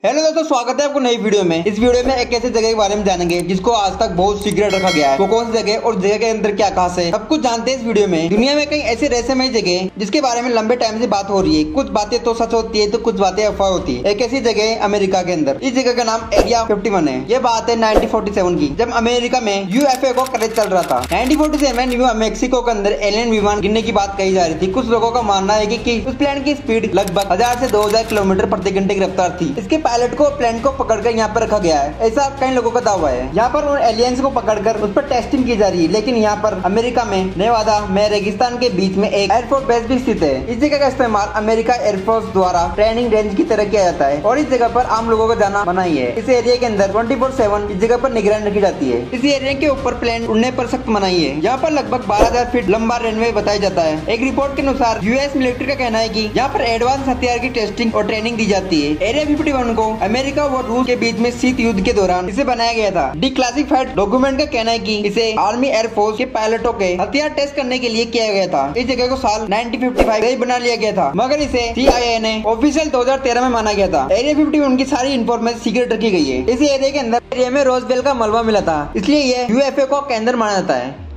Hello दोस्तों, स्वागत है आपको नई वीडियो में। इस वीडियो में एक ऐसी जगह के बारे में जानेंगे जिसको आज तक बहुत सीक्रेट रखा गया है। वो कौन सी जगह और जगह के अंदर क्या खास है, सब कुछ जानते हैं इस वीडियो में। दुनिया में कई ऐसी रहस्यमय जगह जिसके बारे में लंबे टाइम से बात हो रही है। कुछ बातें तो सच होती है तो कुछ बातें अफवाह होती है। एक ऐसी जगह है अमेरिका के अंदर। इस जगह का नाम एरिया 51 है। ये बात है 1947 की, जब अमेरिका में UFO का क्रेज चल रहा था। 1947 न्यू मैक्सिको के अंदर एलियन विमान गिरने की बात कही जा रही थी। कुछ लोगों का मानना है कि उस प्लेन की स्पीड लगभग 1000 से 2000 किलोमीटर प्रति घंटे की रफ्तार थी। इसके पायलट को प्लेन को पकड़कर यहाँ पर रखा गया है, ऐसा कई लोगों का दावा है। यहाँ पर उन एलियंस को पकड़कर उस पर टेस्टिंग की जा रही है। लेकिन यहाँ पर अमेरिका में नेवादा में रेगिस्तान के बीच में एक एयरफोर्स बेस भी स्थित है। इस जगह का इस्तेमाल अमेरिका एयरफोर्स द्वारा ट्रेनिंग रेंज की तरह किया जाता है और इस जगह पर आम लोगों को जाना मना ही है। इस एरिया के अंदर 24/7 इस जगह पर निगरानी रखी जाती है। इस एरिया के ऊपर प्लेन उड़ने पर सख्त मनाही है। यहाँ पर लगभग 12,000 फीट लंबा रनवे बताया जाता है। एक रिपोर्ट के अनुसार US मिलिट्री का कहना है कि यहाँ पर एडवांस हथियार की टेस्टिंग और ट्रेनिंग दी जाती है। एरिया 51 को अमेरिका और रूस के बीच में शीत युद्ध के दौरान इसे बनाया गया था। डिक्लासिफाइड डॉक्यूमेंट का कहना है कि इसे आर्मी एयरफोर्स के पायलटों के हथियार टेस्ट करने के लिए किया गया था। इस जगह को साल 1955 में बना लिया गया था, मगर इसे CIA ने ऑफिशियल 2013 में माना गया था। एरिया 51 की सारी इन्फॉर्मेशन सीक्रेट रखी गई है। इस एरिया के अंदर एरिया में रोजबेल का मलबा मिला था, इसलिए यह UFO का केंद्र माना जाता है।